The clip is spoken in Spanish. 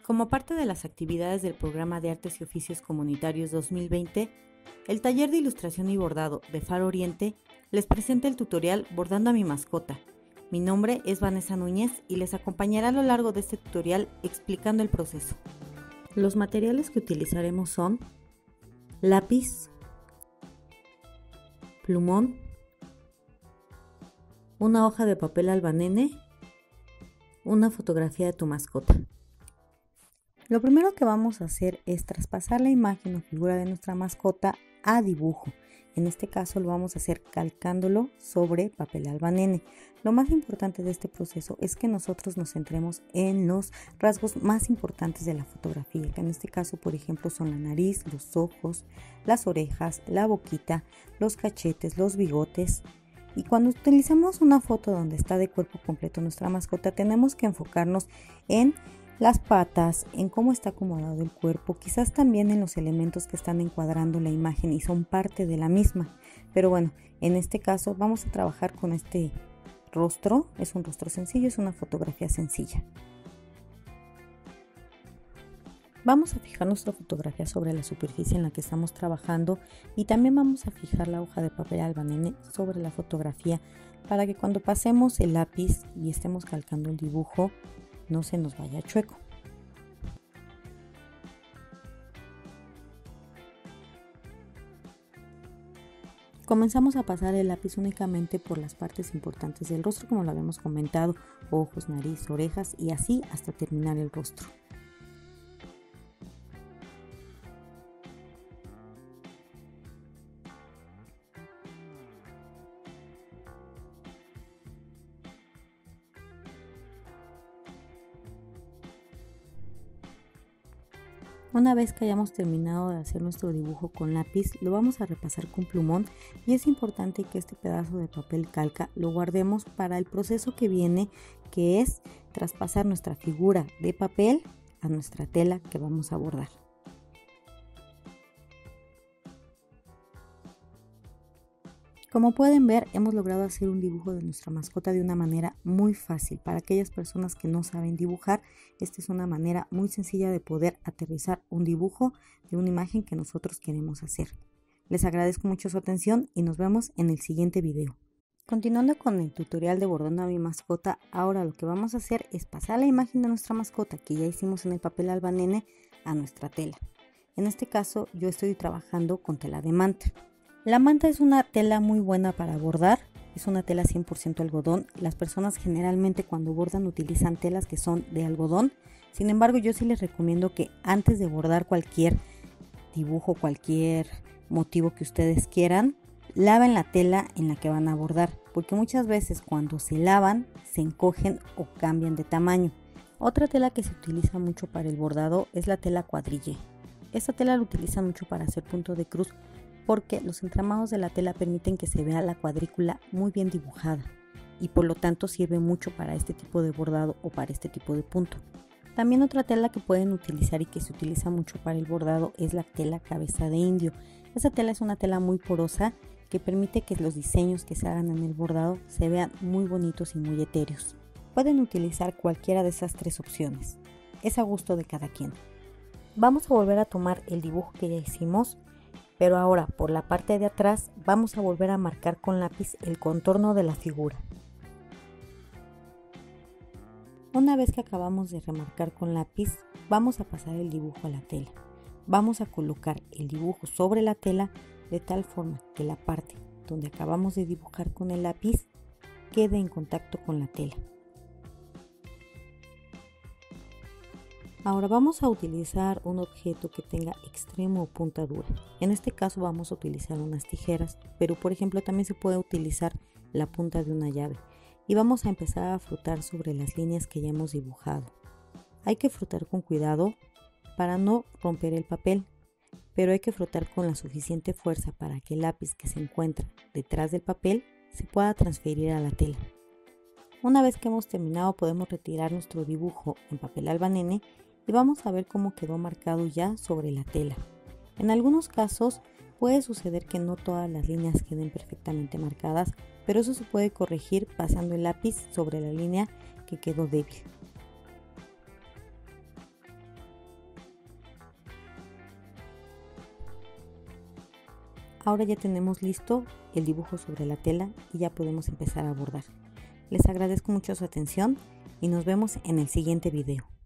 Como parte de las actividades del Programa de Artes y Oficios Comunitarios 2020, el Taller de Ilustración y Bordado de Faro Oriente les presenta el tutorial Bordando a mi mascota. Mi nombre es Vanessa Núñez y les acompañaré a lo largo de este tutorial explicando el proceso. Los materiales que utilizaremos son lápiz, plumón, una hoja de papel albanene, una fotografía de tu mascota. Lo primero que vamos a hacer es traspasar la imagen o figura de nuestra mascota a dibujo. En este caso lo vamos a hacer calcándolo sobre papel albanene. Lo más importante de este proceso es que nosotros nos centremos en los rasgos más importantes de la fotografía, que en este caso, por ejemplo, son la nariz, los ojos, las orejas, la boquita, los cachetes, los bigotes. Y cuando utilizamos una foto donde está de cuerpo completo nuestra mascota, tenemos que enfocarnos en las patas, en cómo está acomodado el cuerpo, quizás también en los elementos que están encuadrando la imagen y son parte de la misma. Pero bueno, en este caso vamos a trabajar con este rostro. Es un rostro sencillo, es una fotografía sencilla. Vamos a fijar nuestra fotografía sobre la superficie en la que estamos trabajando y también vamos a fijar la hoja de papel albanene sobre la fotografía para que cuando pasemos el lápiz y estemos calcando el dibujo no se nos vaya chueco. Comenzamos a pasar el lápiz únicamente por las partes importantes del rostro, como lo habíamos comentado, ojos, nariz, orejas y así hasta terminar el rostro. Una vez que hayamos terminado de hacer nuestro dibujo con lápiz, lo vamos a repasar con plumón y es importante que este pedazo de papel calca lo guardemos para el proceso que viene, que es traspasar nuestra figura de papel a nuestra tela que vamos a bordar. Como pueden ver, hemos logrado hacer un dibujo de nuestra mascota de una manera muy fácil. Para aquellas personas que no saben dibujar, esta es una manera muy sencilla de poder aterrizar un dibujo de una imagen que nosotros queremos hacer. Les agradezco mucho su atención y nos vemos en el siguiente video. Continuando con el tutorial de bordando a mi mascota, ahora lo que vamos a hacer es pasar la imagen de nuestra mascota que ya hicimos en el papel albanene a nuestra tela. En este caso yo estoy trabajando con tela de manta. La manta es una tela muy buena para bordar, es una tela 100% algodón. Las personas generalmente cuando bordan utilizan telas que son de algodón. Sin embargo, yo sí les recomiendo que antes de bordar cualquier dibujo, cualquier motivo que ustedes quieran, laven la tela en la que van a bordar, porque muchas veces cuando se lavan se encogen o cambian de tamaño. Otra tela que se utiliza mucho para el bordado es la tela cuadrille. Esta tela la utilizan mucho para hacer punto de cruz, porque los entramados de la tela permiten que se vea la cuadrícula muy bien dibujada y por lo tanto sirve mucho para este tipo de bordado o para este tipo de punto. También otra tela que pueden utilizar y que se utiliza mucho para el bordado es la tela cabeza de indio. Esta tela es una tela muy porosa que permite que los diseños que se hagan en el bordado se vean muy bonitos y muy etéreos. Pueden utilizar cualquiera de esas tres opciones, es a gusto de cada quien. Vamos a volver a tomar el dibujo que ya hicimos, pero ahora por la parte de atrás vamos a volver a marcar con lápiz el contorno de la figura. Una vez que acabamos de remarcar con lápiz, vamos a pasar el dibujo a la tela. Vamos a colocar el dibujo sobre la tela de tal forma que la parte donde acabamos de dibujar con el lápiz quede en contacto con la tela. Ahora vamos a utilizar un objeto que tenga extremo o punta dura. En este caso vamos a utilizar unas tijeras, pero por ejemplo también se puede utilizar la punta de una llave. Y vamos a empezar a frotar sobre las líneas que ya hemos dibujado. Hay que frotar con cuidado para no romper el papel, pero hay que frotar con la suficiente fuerza para que el lápiz que se encuentra detrás del papel se pueda transferir a la tela. Una vez que hemos terminado podemos retirar nuestro dibujo en papel albanene y vamos a ver cómo quedó marcado ya sobre la tela. En algunos casos puede suceder que no todas las líneas queden perfectamente marcadas, pero eso se puede corregir pasando el lápiz sobre la línea que quedó débil. Ahora ya tenemos listo el dibujo sobre la tela y ya podemos empezar a bordar. Les agradezco mucho su atención y nos vemos en el siguiente video.